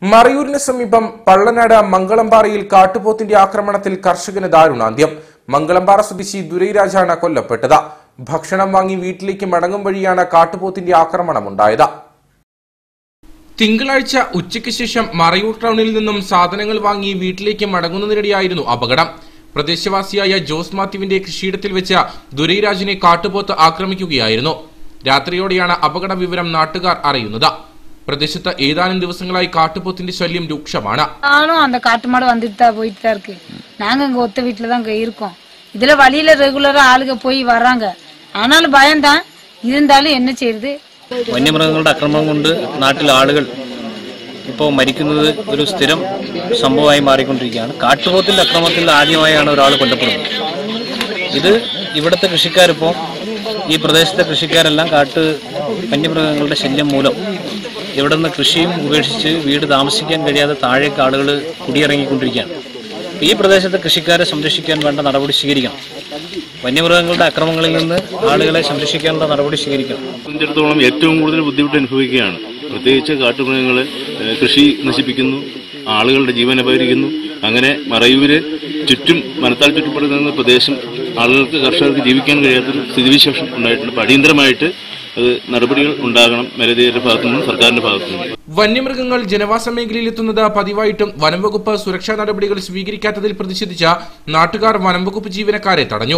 മറയൂരിന് സമീപം പള്ളനാട് മംഗളംപാറയിൽ കാട്ടുപോത്തിന്റെ ആക്രമണത്തിൽ കർഷകന് ദാരുണാന്ത്യം. മംഗളംപാറ സ്വദേശി ദുരൈരാജാണ് കൊല്ലപ്പെട്ടത്. ഭക്ഷണം വാങ്ങി വീട്ടിലേക്ക് മടങ്ങും വഴിയാണ് കാട്ടുപോത്തിന്റെ ആക്രമണമുണ്ടായത്. തിങ്കളാഴ്ച ഉച്ചയ്ക്ക് ശേഷം മറയൂർ ടൗണിൽ നിന്നും സാധനങ്ങൾ വാങ്ങി വീട്ടിലേക്ക് മടങ്ങുന്നതിനിടെയായിരുന്നു അപകടം. പ്രദേശവാസിയായ ജോസ് മാത്യുവിന്റെ കൃഷിയിടത്തിൽ വെച്ച് ദുരൈരാജിനെ കാട്ടുപോത്ത് ആക്രമിക്കുകയായിരുന്നു. രാത്രിയോടെയാണ് അപകട വിവരം നാട്ടുകാർ അറിയുന്നത്. പ്രദേശത്ത് ഏതാനും ദിവസങ്ങളായി കാട്ടുപോത്തിന്റെ ശല്യം രൂക്ഷമാണ്. அந்த காட்டு மாடு வந்துட்டு தான் போயிட்டு தான் இருக்கு. நாங்க இங்க ஒத்த வீட்டுல தான் இருக்கோம். இதுல வழியில ரெகுலரா ஆளுங்க போய் வர்றாங்க. ஆனாலும் பயம்தான். இருந்தாலும் என்ன செய்யுது? വന്യമൃഗങ്ങളുടെ ആക്രമണം കൊണ്ട് നാട്ടിലെ ആളുകൾ ഇപ്പോൾ മരിക്കുന്നത് ഒരു സ്ഥിരം സംഭവമായി മാറിക്കൊണ്ടിരിക്കുകയാണ്. കാട്ടുപോത്തിന്റെ ആക്രമണത്തിൽ ആദ്യമായാണ് ഒരാൾ കൊല്ലപ്പെടുന്നത്. ഇത് ഇവിടുത്തെ കൃഷിക്കാരിപ്പോൾ ഈ പ്രദേശത്തെ കൃഷിക്കാരെല്ലാം വന്യമൃഗങ്ങളുടെ ശല്യം മൂലം ഇവിടെ നിന്ന് കൃഷിയും ഉപേക്ഷിച്ച് വീട് താമസിക്കാൻ കഴിയാതെ താഴേക്ക് ആളുകൾ കുടിയിറങ്ങിക്കൊണ്ടിരിക്കുകയാണ്. ഈ പ്രദേശത്തെ കൃഷിക്കാരെ സംരക്ഷിക്കാൻ വേണ്ട നടപടി സ്വീകരിക്കണം. വന്യമൃഗങ്ങളുടെ അക്രമങ്ങളിൽ നിന്ന് ആളുകളെ സംരക്ഷിക്കാനുള്ള നടപടി സ്വീകരിക്കണം. സംബന്ധിച്ചിടത്തോളം ഏറ്റവും കൂടുതൽ ബുദ്ധിമുട്ട് അനുഭവിക്കുകയാണ്. പ്രത്യേകിച്ച് കാട്ടുമൃഗങ്ങൾ കൃഷി നശിപ്പിക്കുന്നു, ആളുകളുടെ ജീവൻ അപഹരിക്കുന്നു. അങ്ങനെ മറയൂര് ചുറ്റും വനത്താൽ ചുറ്റപ്പെടുന്ന പ്രദേശം ആളുകൾക്ക് കർഷകർക്ക് ജീവിക്കാൻ കഴിയാത്തൊരു സ്ഥിതിവിശേഷം ഉണ്ടായിട്ടുണ്ട്. അടിയന്തരമായിട്ട് നടപടികൾ ഉണ്ടാകണം മേലധികാരിയുടെ ഭാഗത്തുനിന്നും സർക്കാരിന്റെ ഭാഗത്തുനിന്നും. വന്യമൃഗങ്ങൾ ജനവാസ മേഖലയിൽ എത്തുന്നത് പതിവായിട്ടും വനംവകുപ്പ് സുരക്ഷാ നടപടികൾ സ്വീകരിക്കാത്തതിൽ പ്രതിഷേധിച്ച നാട്ടുകാർ വനംവകുപ്പ് ജീവനക്കാരെ തടഞ്ഞു.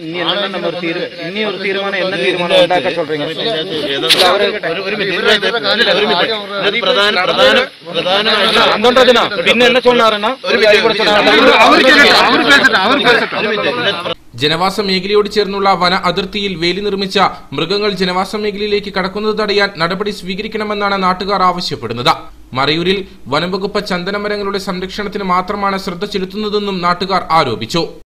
ജനവാസ മേഖലയോട് ചേർന്നുള്ള വന അതിർത്തിയിൽ വേലി നിർമ്മിച്ച മൃഗങ്ങൾ ജനവാസ മേഖലയിലേക്ക് കടക്കുന്നത് തടയാൻ നടപടി സ്വീകരിക്കണമെന്നാണ് നാട്ടുകാർ ആവശ്യപ്പെടുന്നത്. മറയൂരിൽ വനംവകുപ്പ് ചന്ദനമരങ്ങളുടെ സംരക്ഷണത്തിന് മാത്രമാണ് ശ്രദ്ധ ചെലുത്തുന്നതെന്നും നാട്ടുകാർ ആരോപിച്ചു.